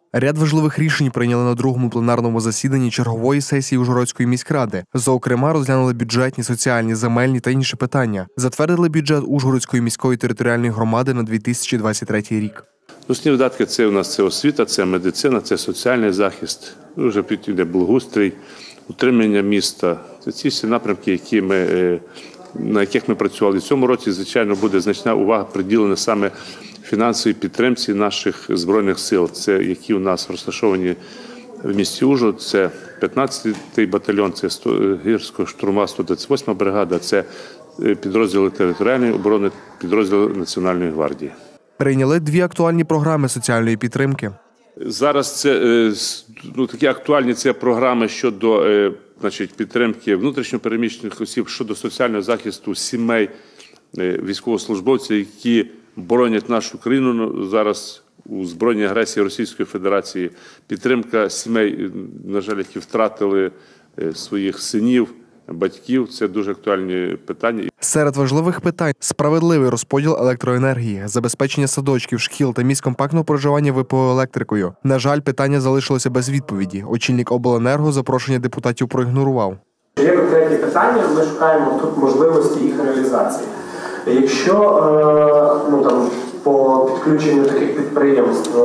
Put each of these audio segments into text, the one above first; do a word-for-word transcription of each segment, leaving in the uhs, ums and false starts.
Ряд важливих рішень прийняли на другому пленарному засіданні чергової сесії Ужгородської міськради. Зокрема, розглянули бюджетні, соціальні, земельні та інші питання. Затвердили бюджет Ужгородської міської територіальної громади на дві тисячі двадцять третій рік. Основні видатки – це у нас це освіта, це медицина, це соціальний захист, вже підійде благоустрій, утримання міста. Це ці всі напрямки, які ми, на яких ми працювали. В цьому році, звичайно, буде значна увага приділена саме фінансовій підтримці наших Збройних сил, це які у нас розташовані в місті Ужгород, це п'ятнадцятий батальйон, це гірська штурмова сто двадцять восьма бригада, це підрозділи територіальної оборони, підрозділи Національної гвардії. Прийняли дві актуальні програми соціальної підтримки. Зараз це ну, такі актуальні це програми щодо значить, підтримки внутрішньопереміщених осіб, щодо соціального захисту сімей військовослужбовців, які боронять нашу країну зараз у збройній агресії Російської Федерації. Підтримка сімей, на жаль, які втратили своїх синів, батьків. Це дуже актуальні питання. Серед важливих питань – справедливий розподіл електроенергії, забезпечення садочків, шкіл та місць компактного проживання ВПО електрикою. На жаль, питання залишилося без відповіді. Очільник обленерго запрошення депутатів проігнорував. Є конкретні питання, ми шукаємо тут можливості їх реалізації. Якщо ну, там, по підключенню таких підприємств,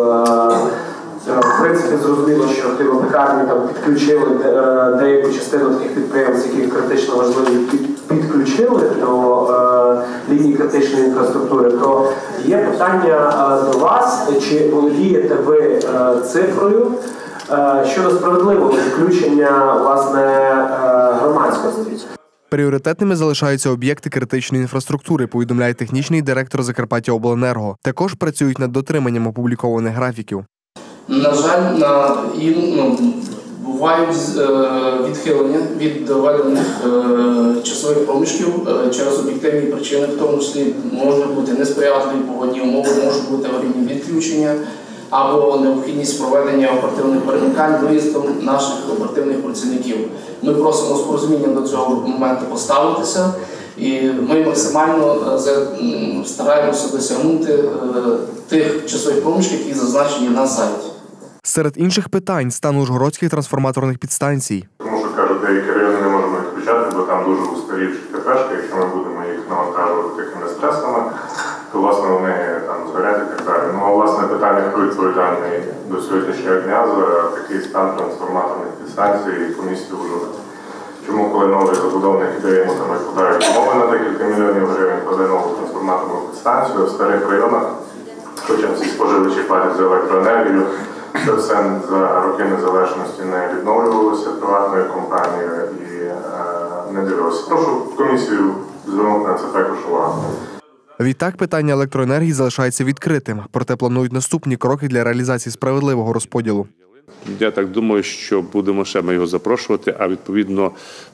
в принципі, зрозуміло, що пекарні там підключили деяку частину таких підприємств, які критично важливі, підключили до е, лінії критичної інфраструктури, то є питання до вас, чи володієте ви е, цифрою е, щодо справедливого підключення, власне, е, громадськості? Пріоритетними залишаються об'єкти критичної інфраструктури, повідомляє технічний директор Закарпаттяобленерго. Також працюють над дотриманням опублікованих графіків. На жаль, на, і, ну, бувають е, відхилення від доведених е, часових проміжків е, через об'єктивні причини, в тому числі можуть бути несприятливі погодні умови, можуть бути аварійні відключення або необхідність проведення оперативних перемикань виїздом наших оперативних працівників. Ми просимо з порозумінням до цього моменту поставитися, і ми максимально стараємося досягнути тих часових проміжків, які зазначені на сайті. Серед інших питань – стан ужгородських трансформаторних підстанцій. Тому що, кажуть, деякі райони не можемо відключати, бо там дуже устарівші КПшки, якщо ми будемо їх навантажувати такими стресами, то, власне, вони там згорять і так далі. Ну, а, власне, питання, хто відповідальний до сьогоднішнього дня за такий стан трансформаторних підстанцій по місті Ужгород. Чому, коли новий забудовник іде, йому там викладають умови на декілька мільйонів гривень, кладе нову трансформаторну підстанцію, в старих районах, хоча всі споживачі платять за електроенергію, це все за роки незалежності не відновлювалося приватною компанією і е, не дивилося. Прошу комісію звернути на це також увагу. Відтак, питання електроенергії залишається відкритим, проте планують наступні кроки для реалізації справедливого розподілу. Я так думаю, що будемо ще ми його запрошувати, а відповідно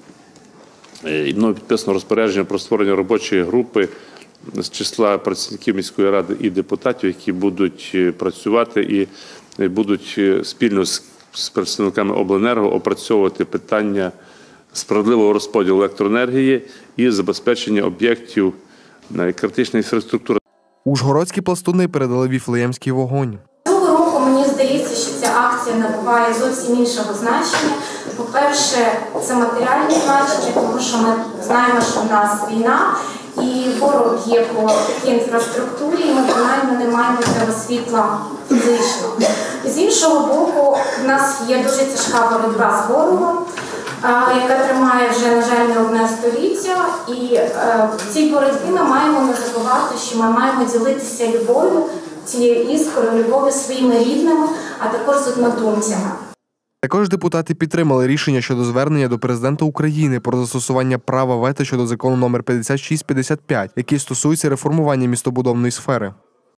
мною підписано розпорядження про створення робочої групи з числа працівників міської ради і депутатів, які будуть працювати і будуть спільно з представниками обленерго опрацьовувати питання справедливого розподілу електроенергії і забезпечення об'єктів критичної інфраструктури. Ужгородські пластуни передали Віфлеємський вогонь. Цього року мені здається, що ця акція набуває зовсім іншого значення. По-перше, це матеріальне значення, тому що ми знаємо, що в нас війна, і ворог є по такій інфраструктурі, і ми принаймні не маємо цього світла фізично. З іншого боку, в нас є дуже тяжка боротьба з ворогом, яка тримає вже, на жаль, не одне століття. І в цій боротьбі ми маємо не забувати, що ми маємо ділитися любов'ю, цією іскрою, любов'ю своїми рідними, а також з однодумцями. Також депутати підтримали рішення щодо звернення до президента України про застосування права вето щодо закону номер п'ятдесят шість п'ятдесят п'ять, який стосується реформування містобудівної сфери.